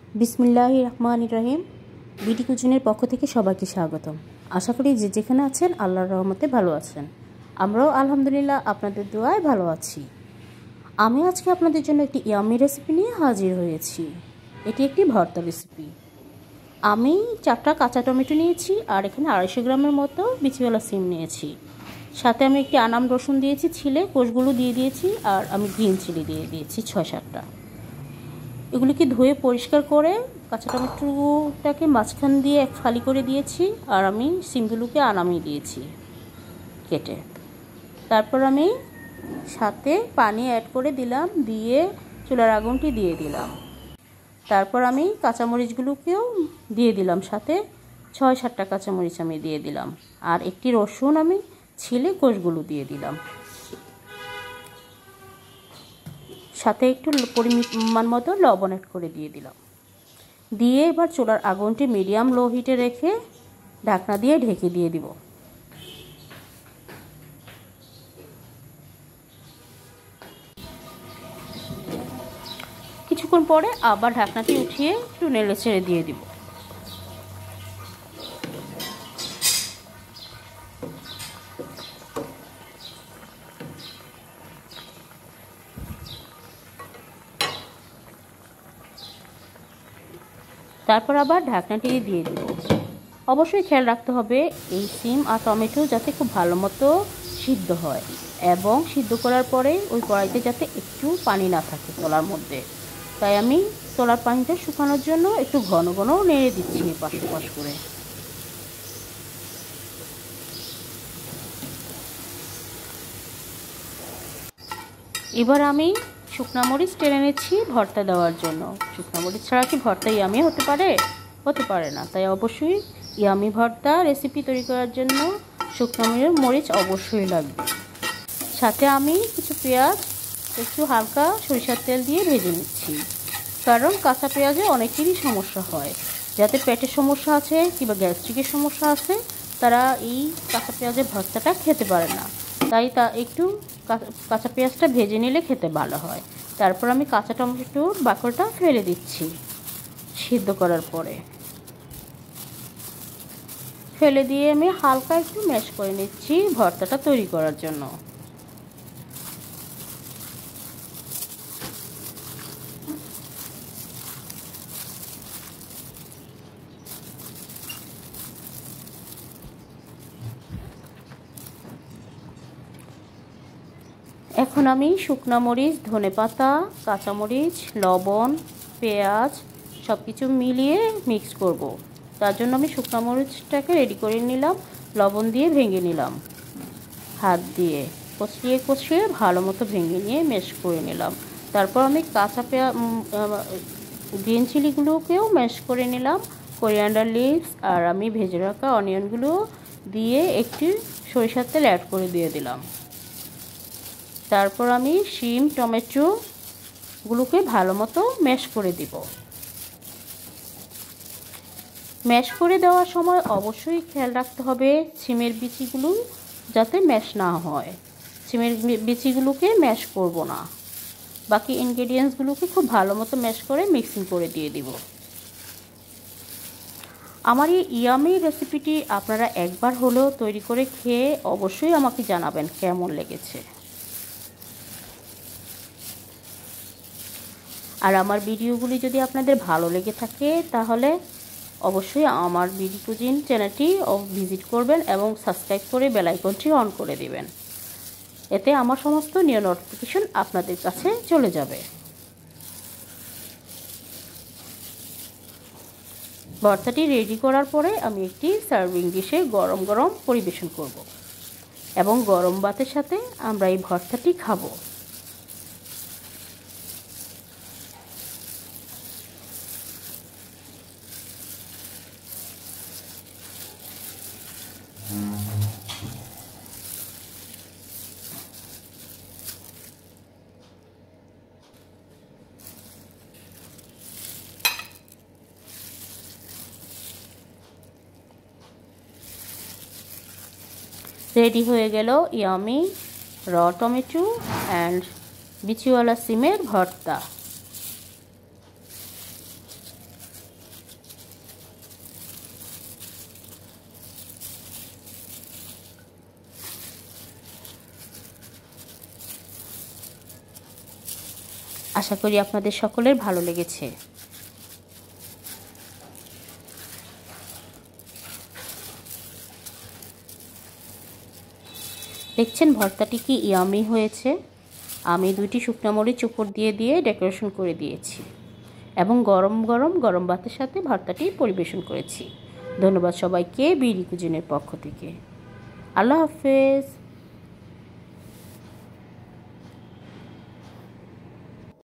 বিসমিল্লাহির রহমানির রহিম। বিডি কুজিনের পক্ষ থেকে সবাইকে স্বাগতম। আশা করি যে যেখানে আছেন আল্লাহর রহমতে ভালো আছেন। আমরাও আলহামদুলিল্লাহ আপনাদের দোয়ায় ভালো আছি। আমি আজকে আপনাদের জন্য একটি ইয়ামি রেসিপি নিয়ে হাজির হয়েছি। এটি একটি ভর্তা রেসিপি। আমি 4টা কাঁচা টমেটো নিয়েছি আর এখানে 250 গ্রামের মতো বিচিওয়ালা সিম নিয়েছি। সাথে আমি একটি আনাম রসুন দিয়েছি, ছিলে কোষগুলো দিয়ে দিয়েছি, আর আমি গ্রিন চিলি দিয়ে দিয়েছি 6-7টা। এগুলিকে ধুয়ে পরিষ্কার করে কাঁচা টমেটোটাকে মাঝখান দিয়ে এক ফালি করে দিয়েছি, আর আমি সিমগুলোকে আনামিয়ে দিয়েছি কেটে। তারপর আমি সাথে পানি অ্যাড করে দিলাম, দিয়ে চুলার আগুনটি দিয়ে দিলাম। তারপর আমি কাঁচামরিচগুলোকেও দিয়ে দিলাম, সাথে 6-7টা কাঁচামরিচ আমি দিয়ে দিলাম, আর একটি রসুন আমি ছিলে কোষগুলো দিয়ে দিলাম। সাথে একটু পরিমাণ মতো লবণ অ্যাড করে দিয়ে দিলাম। দিয়ে এবার চুলার আগুনটি মিডিয়াম লো হিটে রেখে ঢাকনা দিয়ে ঢেকে দিয়ে দিব। কিছুক্ষণ পরে আবার ঢাকনাটি উঠিয়ে একটু নেড়ে ছেড়ে দিয়ে দিব। তারপর আবার ঢাকনাটি দিয়ে দিব। অবশ্যই খেয়াল রাখতে হবে এই সিম আর টমেটো যাতে খুব ভালো মতো সিদ্ধ হয়, এবং সিদ্ধ করার পরে ওই কড়াইতে যাতে একটু পানি না থাকে তলার মধ্যে। তাই আমি তলার পানিটা শুকানোর জন্য একটু ঘন ঘন নেড়ে দিচ্ছি পাশ পাশ করে। এবার আমি শুকনা মরিচ টেনে নিচ্ছি ভর্তা দেওয়ার জন্য। শুকনা মরিচ ছাড়া কি ভর্তা ইয়ামি হতে পারে? হতে পারে না। তাই অবশ্যই ইয়ামি ভর্তা রেসিপি তৈরি করার জন্য শুকনো মরিচ অবশ্যই লাগবে। সাথে আমি কিছু পেঁয়াজ একটু হালকা সরিষার তেল দিয়ে ভেজে নিচ্ছি, কারণ কাঁচা পেঁয়াজে অনেকেরই সমস্যা হয়। যাতে পেটের সমস্যা আছে কিংবা গ্যাস্ট্রিকের সমস্যা আছে, তারা এই কাঁচা পেঁয়াজের ভর্তাটা খেতে পারে না। তাই একটু কাঁচা পেঁয়াজটা ভেজে নিলে খেতে ভালো হয়। তারপর আমি কাঁচা টমেটোর বাকলটা ফেলে দিচ্ছি সিদ্ধ করার পরে। ফেলে দিয়ে আমি হালকা একটু ম্যাশ করে নিচ্ছি ভর্তাটা তৈরি করার জন্য। এখন আমি শুকনো মরিচ, ধনেপাতা, কাঁচামরিচ, লবণ, পেঁয়াজ সব কিছু মিলিয়ে মিক্স করব। তার জন্য আমি শুকনো মরিচটাকে রেডি করে নিলাম, লবণ দিয়ে ভেঙে নিলাম, হাত দিয়ে কষিয়ে কষিয়ে ভালো মতো ভেঙে নিয়ে ম্যাশ করে নিলাম। তারপর আমি গ্রিন চিলিগুলোকেও ম্যাশ করে নিলাম, কোরিয়ান্ডার লিভস, আর আমি ভেজে রাখা অনিয়নগুলো দিয়ে একটু সরিষার তেল অ্যাড করে দিয়ে দিলাম। তারপর আমি শিম টমেটোগুলোকে ভালো মতো ম্যাশ করে দিব। ম্যাশ করে দেওয়ার সময় অবশ্যই খেয়াল রাখতে হবে সিমের বিচিগুলো যাতে ম্যাশ না হয়। সিমের বিচিগুলোকে ম্যাশ করব না, বাকি ইনগ্রেডিয়েন্টসগুলোকে খুব ভালো মতো ম্যাশ করে মিক্সিং করে দিয়ে দিব। আমার এই ইয়ামি রেসিপিটি আপনারা একবার হলেও তৈরি করে খেয়ে অবশ্যই আমাকে জানাবেন কেমন লেগেছে। আর আমার ভিডিওগুলি যদি আপনাদের ভালো লেগে থাকে তাহলে অবশ্যই আমার বিডি কুজিন চ্যানেলটি ভিজিট করবেন এবং সাবস্ক্রাইব করে বেল আইকনটি অন করে দিবেন। এতে আমার সমস্ত নিউ নোটিফিকেশন আপনাদের কাছে চলে যাবে। ভর্তাটি রেডি করার পরে আমি একটি সার্ভিং ডিশে গরম গরম পরিবেশন করব, এবং গরম ভাতের সাথে আমরা এই ভর্তাটি খাবো। রেডি হয়ে গেল ইয়ামি র টমেটো অ্যান্ড বিচিওয়ালা সিমের ভর্তা। আশা করি আপনাদের সকলের ভালো লেগেছে। দেখছেন ভর্তাটি কি ইয়ামি হয়েছে। আমি 2টি শুকনো মরিচ উপর দিয়ে ডেকোরেশন করে দিয়েছি এবং গরম ভাতের সাথে ভর্তাটি পরিবেশন করেছি। ধন্যবাদ সবাইকে বিডি কুজিনের পক্ষ থেকে। আল্লাহ হাফেজ।